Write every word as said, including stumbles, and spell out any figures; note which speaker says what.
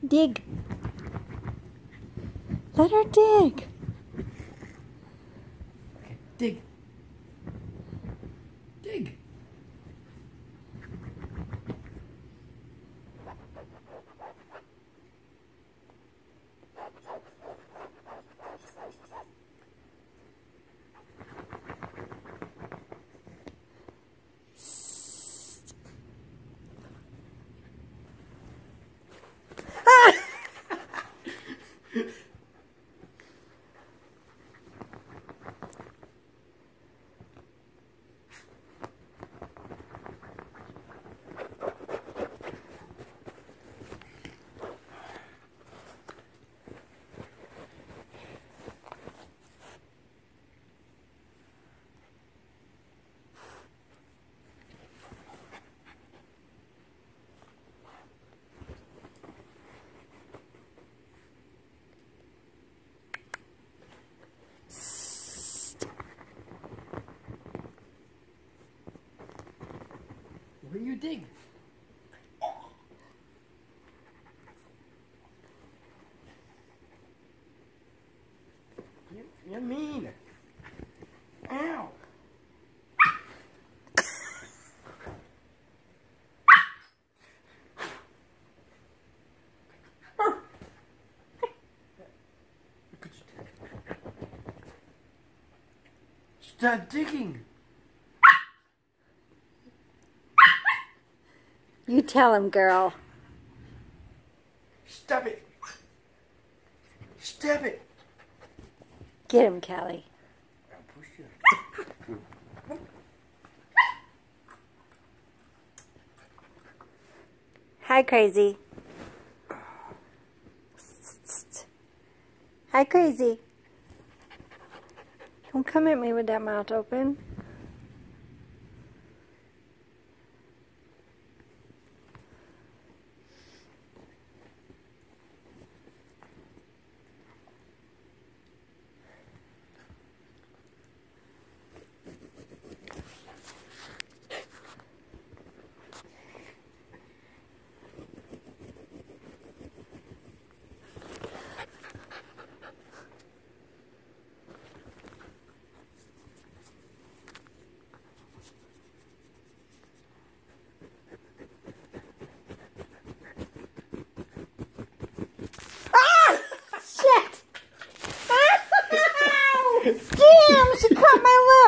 Speaker 1: Dig. Let her dig.
Speaker 2: Okay, dig. Dig. Where you dig? You, you're mean. Ow. Stop digging.
Speaker 1: You tell him, girl.
Speaker 2: Stop it. Stop it.
Speaker 1: Get him, Callie.
Speaker 2: I'll push you.
Speaker 1: Hi, Crazy. Hi, Crazy. Don't come at me with that mouth open. Damn, she cut my leg.